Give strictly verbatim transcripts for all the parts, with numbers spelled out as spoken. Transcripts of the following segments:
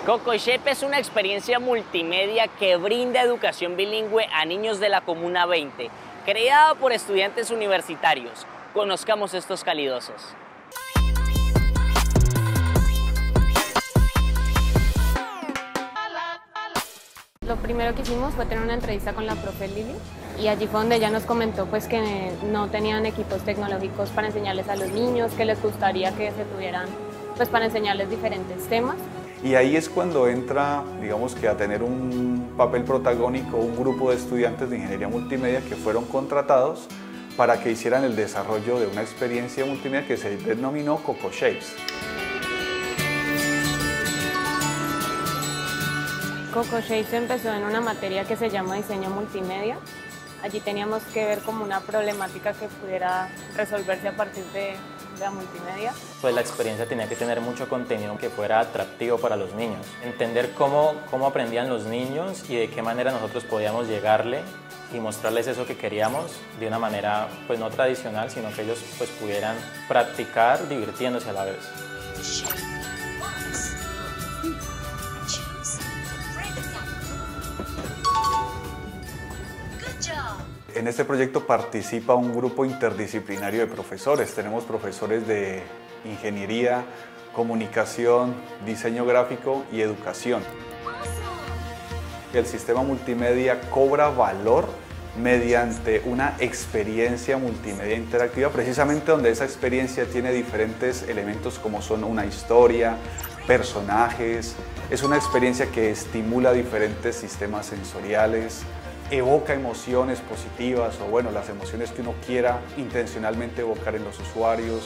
CocoShape es una experiencia multimedia que brinda educación bilingüe a niños de la Comuna veinte, creada por estudiantes universitarios. Conozcamos estos calidosos. Lo primero que hicimos fue tener una entrevista con la profe Lili y allí fue donde ella nos comentó pues, que no tenían equipos tecnológicos para enseñarles a los niños, que les gustaría que se tuvieran pues, para enseñarles diferentes temas. Y ahí es cuando entra, digamos que a tener un papel protagónico un grupo de estudiantes de ingeniería multimedia que fueron contratados para que hicieran el desarrollo de una experiencia multimedia que se denominó CocoShapes. CocoShapes empezó en una materia que se llama diseño multimedia. Allí teníamos que ver como una problemática que pudiera resolverse a partir de la multimedia. Pues la experiencia tenía que tener mucho contenido que fuera atractivo para los niños. Entender cómo, cómo aprendían los niños y de qué manera nosotros podíamos llegarle y mostrarles eso que queríamos de una manera pues no tradicional, sino que ellos pues pudieran practicar divirtiéndose a la vez. En este proyecto participa un grupo interdisciplinario de profesores. Tenemos profesores de ingeniería, comunicación, diseño gráfico y educación. El sistema multimedia cobra valor mediante una experiencia multimedia interactiva, precisamente donde esa experiencia tiene diferentes elementos como son una historia, personajes. Es una experiencia que estimula diferentes sistemas sensoriales, evoca emociones positivas o bueno, las emociones que uno quiera intencionalmente evocar en los usuarios.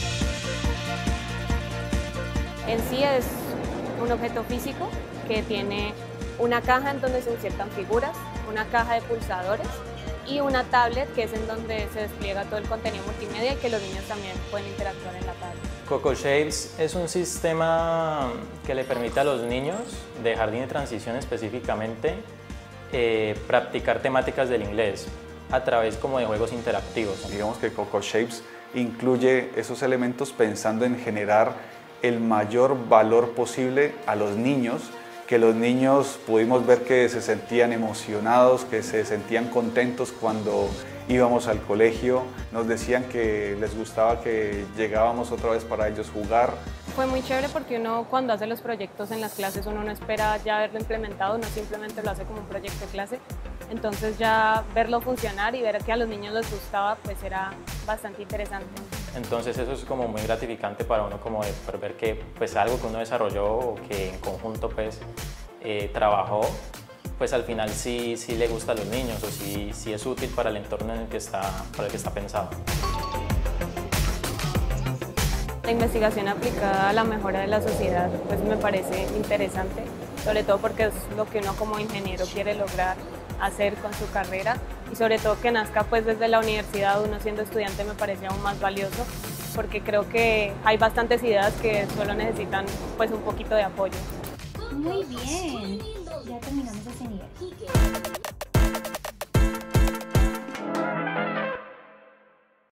En sí es un objeto físico que tiene una caja en donde se insertan figuras, una caja de pulsadores y una tablet que es en donde se despliega todo el contenido multimedia y que los niños también pueden interactuar en la tablet. CocoShapes es un sistema que le permite a los niños de jardín de transición específicamente Eh, practicar temáticas del inglés a través como de juegos interactivos. Digamos que CocoShapes incluye esos elementos pensando en generar el mayor valor posible a los niños, que los niños pudimos ver que se sentían emocionados, que se sentían contentos cuando íbamos al colegio, nos decían que les gustaba que llegábamos otra vez para ellos jugar. Fue muy chévere porque uno cuando hace los proyectos en las clases uno no espera ya verlo implementado, uno simplemente lo hace como un proyecto de clase. Entonces ya verlo funcionar y ver que a los niños les gustaba pues era bastante interesante. Entonces eso es como muy gratificante para uno como de por ver que pues algo que uno desarrolló o que en conjunto pues eh, trabajó, pues al final sí, sí le gusta a los niños o sí, sí es útil para el entorno en el que está, para el que está pensado. La investigación aplicada a la mejora de la sociedad pues me parece interesante, sobre todo porque es lo que uno como ingeniero quiere lograr hacer con su carrera y sobre todo que nazca pues desde la universidad, uno siendo estudiante me parece aún más valioso porque creo que hay bastantes ideas que solo necesitan pues un poquito de apoyo. Muy bien, ya terminamos ese nivel.